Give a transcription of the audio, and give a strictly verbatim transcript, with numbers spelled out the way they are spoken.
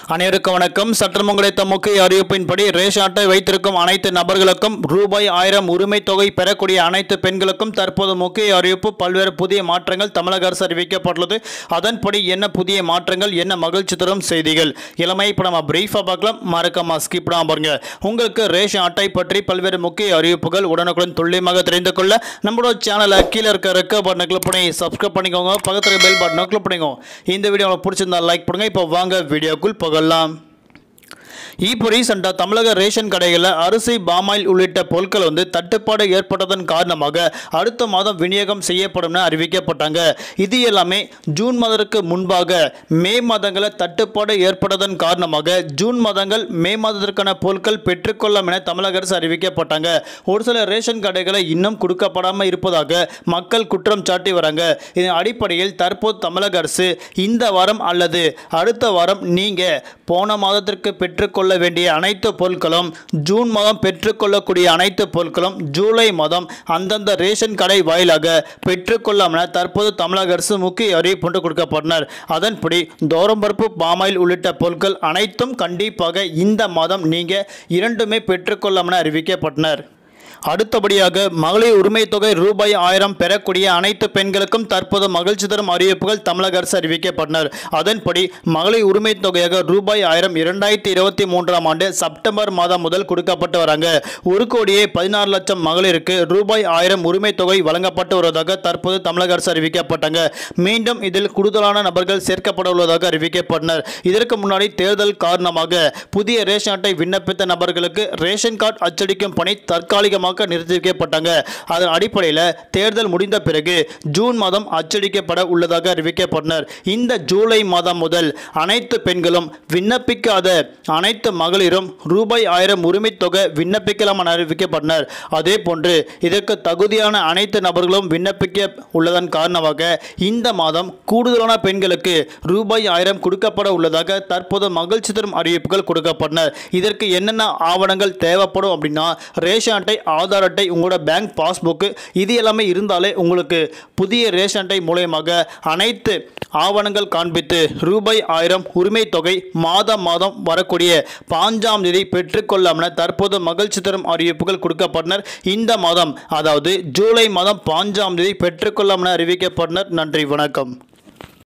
அனைவருக்கும் வணக்கம். சற்றம் கிடைத்த முக்கிய அறிவிப்பின்படி ரேஷன் அட்டை வைத்திருக்கும் அனைத்து நபர்களுக்கும் ரூபாய் ஆயிரம் உரிமை தொகை பெறக்கூடிய அனைத்து பெண்களுக்கும் தற்போது முக்கிய அறிவிப்பு. பல்வேறு புதிய மாற்றங்கள் தமிழக அரசு அறிவிக்கப்பட்டுள்ளது. அதன்படி என்ன புதிய மாற்றங்கள், என்ன மகிழ்ச்சி தரும் செய்திகள், இளமை இப்போ நம்ம பிரீஃபாக பார்க்கலாம். மறக்காம ஸ்கிப் பண்ணாம பாருங்க. உங்களுக்கு ரேஷன் அட்டை பற்றி பல்வேறு முக்கிய அறிவிப்புகள் உடனுக்குடன் துல்லியமாக தெரிந்து கொள்ள நம்மளோட சேனலை கீழே இருக்க ரெக்க பட்டனை கிளிக் பண்ணி சப்ஸ்கிரைப் பண்ணிக்கோங்க. பக்கத்தில் பெல் பட்டனை கிளிக் பண்ணிக்கோங்க. இந்த வீடியோ உங்களுக்கு பிடிச்சிருந்தா லைக் பண்ணுங்க. இப்போ வாங்க வீடியோக்குள் போகலாம். இப்போ ரீசெண்டாக தமிழக ரேஷன் கடைகளில் அரிசி, பாமாயில் உள்ளிட்ட பொருட்கள் வந்து தட்டுப்பாடு ஏற்பட்டதன் காரணமாக அடுத்த மாதம் விநியோகம் செய்யப்படும் என அறிவிக்கப்பட்டாங்க. இது எல்லாமே ஜூன் மாதத்திற்கு முன்பாக மே மாதங்களில் தட்டுப்பாடு ஏற்பட்டதன் காரணமாக ஜூன் மாதங்கள் மே மாதத்திற்கான பொருட்கள் பெற்றுக்கொள்ளும் என தமிழக அரசு அறிவிக்கப்பட்டாங்க. ஒரு சில ரேஷன் கடைகளை இன்னும் கொடுக்கப்படாமல் இருப்பதாக மக்கள் குற்றம் சாட்டி வராங்க. இதன் அடிப்படையில் தற்போது தமிழக அரசு இந்த வாரம் அல்லது அடுத்த வாரம் நீங்கள் போன மாதத்திற்கு பெற்றுக்கொள்ள வேண்டிய அனைத்து பொருட்களும், ஜூன் மாதம் பெற்றுக்கொள்ளக்கூடிய அனைத்து பொருட்களும் ஜூலை மாதம் அந்தந்த ரேஷன் கடை வாயிலாக பெற்றுக்கொள்ளும் என தற்போது தமிழக அரசு முக்கிய அறிவிப்பு ஒன்று கொடுக்கப்பட்டனர். அதன்படி தோரம்பருப்பு, பாமாயில் உள்ளிட்ட பொருட்கள் அனைத்தும் கண்டிப்பாக இந்த மாதம் நீங்கள் இரண்டுமே பெற்றுக்கொள்ளும் என அறிவிக்கப்பட்டனர். அடுத்தபடியாக மகளிர் உரிமை தொகை ரூபாய் ஆயிரம் பெறக்கூடிய அனைத்து பெண்களுக்கும் தற்போது மகிழ்ச்சி தரும் அறிவிப்புகள் தமிழக அரசு அறிவிக்கப்பட்டனர். அதன்படி மகளிர் உரிமை தொகையாக ரூபாய் ஆயிரம் இரண்டாயிரத்தி இருபத்தி மூன்றாம் ஆண்டு செப்டம்பர் மாதம் முதல் கொடுக்கப்பட்டு வராங்க. ஒரு கோடியே பதினாறு லட்சம் மகளிருக்கு ரூபாய் ஆயிரம் உரிமை தொகை வழங்கப்பட்டு வருவதாக தற்போது தமிழக அரசு அறிவிக்கப்பட்டாங்க. மீண்டும் இதில் கூடுதலான நபர்கள் சேர்க்கப்பட உள்ளதாக அறிவிக்கப்பட்டனர். இதற்கு முன்னாடி தேர்தல் காரணமாக புதிய ரேஷன் அட்டை விண்ணப்பித்த நபர்களுக்கு ரேஷன் கார்டு அச்சடிக்கும் பணி தற்காலிகமாக நிறுத்தி வைக்கப்பட்டாங்க. அதன் அடிப்படையில் தேர்தல் முடிந்த பிறகு ஜூன் மாதம் அச்சடிக்கப்பட உள்ளதாக அறிவிக்கப்பட்டனர். இந்த ஜூலை மாதம் முதல் அனைத்து பெண்களும் விண்ணப்பிக்காத அனைத்து மகளிரும் ரூபாய் ஆயிரம் உரிமை தொகை விண்ணப்பிக்கலாம் என அறிவிக்கப்பட்டனர். அதே போன்று இதற்கு தகுதியான அனைத்து நபர்களும் விண்ணப்பிக்க உள்ளதன் காரணமாக இந்த மாதம் கூடுதலான பெண்களுக்கு ரூபாய் ஆயிரம் கொடுக்கப்பட உள்ளதாக தற்போது மகிழ்ச்சி தரும் அறிவிப்புகள் கொடுக்கப்பட்டனர். இதற்கு என்னென்ன ஆவணங்கள் தேவைப்படும் அப்படின்னா, ரேஷன் அட்டை, ஆதார் அட்டை, உங்களோட பேங்க் பாஸ்புக்கு, இது எல்லாமே இருந்தாலே உங்களுக்கு புதிய ரேஷன் அட்டை மூலமாக அனைத்து ஆவணங்கள் காண்பித்து ரூபாய் ஆயிரம் உரிமை தொகை மாதம் மாதம் வரக்கூடிய பாஞ்சாம் தேதி பெற்றுக்கொள்ளாம் என தற்போது மகிழ்ச்சி தரும் அறிவிப்புகள் கொடுக்கப்பட்டனர். இந்த மாதம் அதாவது ஜூலை மாதம் பாஞ்சாம் தேதி பெற்றுக்கொள்ளாம் என அறிவிக்கப்பட்டனர். நன்றி, வணக்கம்.